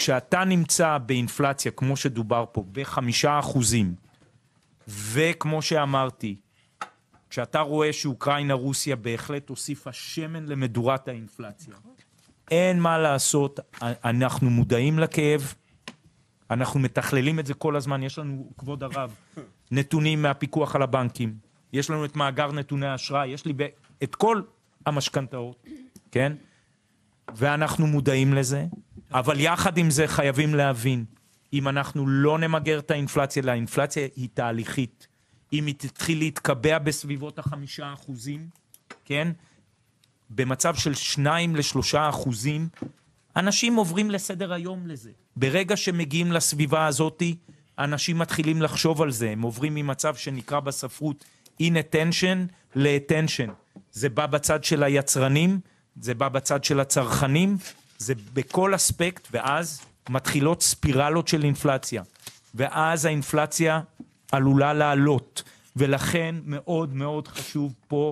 כשאתה נמצא באינפלציה, כמו שדובר פה, ב5%, וכמו שאמרתי, כשאתה רואה שאוקראינה, רוסיה בהחלט הוסיפה שמן למדורת האינפלציה. אין מה לעשות, אנחנו מודעים לכאב, אנחנו מתכללים את זה כל הזמן, יש לנו, כבוד הרב, נתונים מהפיקוח על הבנקים, יש לנו את מאגר נתוני האשראי, יש לי את כל המשכנתאות, כן? ואנחנו מודעים לזה, אבל יחד עם זה חייבים להבין, אם אנחנו לא נמגר את האינפלציה, האינפלציה היא תהליכית, אם היא תתחיל להתקבע בסביבות 5%, כן? במצב של 2-3%, אנשים עוברים לסדר היום לזה. ברגע שמגיעים לסביבה הזאת, אנשים מתחילים לחשוב על זה. הם עוברים ממצב שנקרא בספרות inattention ל-attention. זה בא בצד של היצרנים, זה בא בצד של הצרכנים, זה בכל אספקט, ואז מתחילות ספירלות של אינפלציה. ואז האינפלציה עלולה לעלות. ולכן מאוד מאוד חשוב פה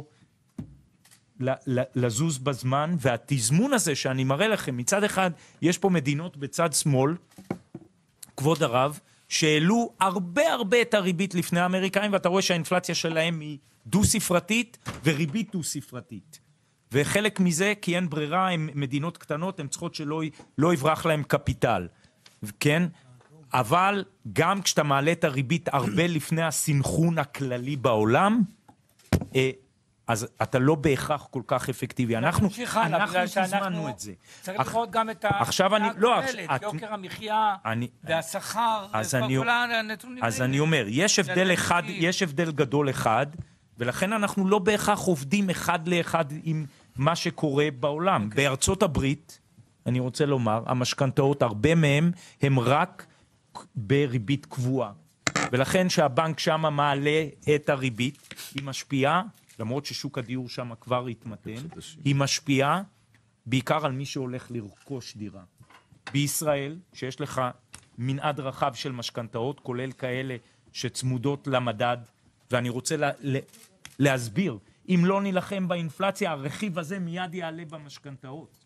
לזוז בזמן, והתזמון הזה שאני מראה לכם, מצד אחד יש פה מדינות בצד שמאל, כבוד הרב, שהעלו הרבה את הריבית לפני האמריקאים, ואתה רואה שהאינפלציה שלהם היא דו-ספרתית וריבית דו-ספרתית. וחלק מזה, כי אין ברירה, הן מדינות קטנות, הן צריכות שלא יברח להם קפיטל. כן? אבל גם כשאתה מעלה את הריבית הרבה לפני הסנכרון הכללי בעולם, אז אתה לא בהכרח כל כך אפקטיבי. אנחנו תזמנו את זה. צריך לראות גם את יוקר המחיה והשכר, כל הנתונים. אז אני אומר, יש הבדל גדול אחד, ולכן אנחנו לא בהכרח עובדים אחד לאחד עם מה שקורה בעולם. בארצות הברית, אני רוצה לומר, המשכנתאות, הרבה מהם הם רק בריבית קבועה. ולכן שהבנק שם מעלה את הריבית, היא משפיעה, למרות ששוק הדיור שם כבר התמתן, היא משפיעה בעיקר על מי שהולך לרכוש דירה. בישראל, שיש לך מנעד רחב של משכנתאות, כולל כאלה שצמודות למדד, ואני רוצה להסביר, אם לא נלחם באינפלציה, הרכיב הזה מיד יעלה במשכנתאות.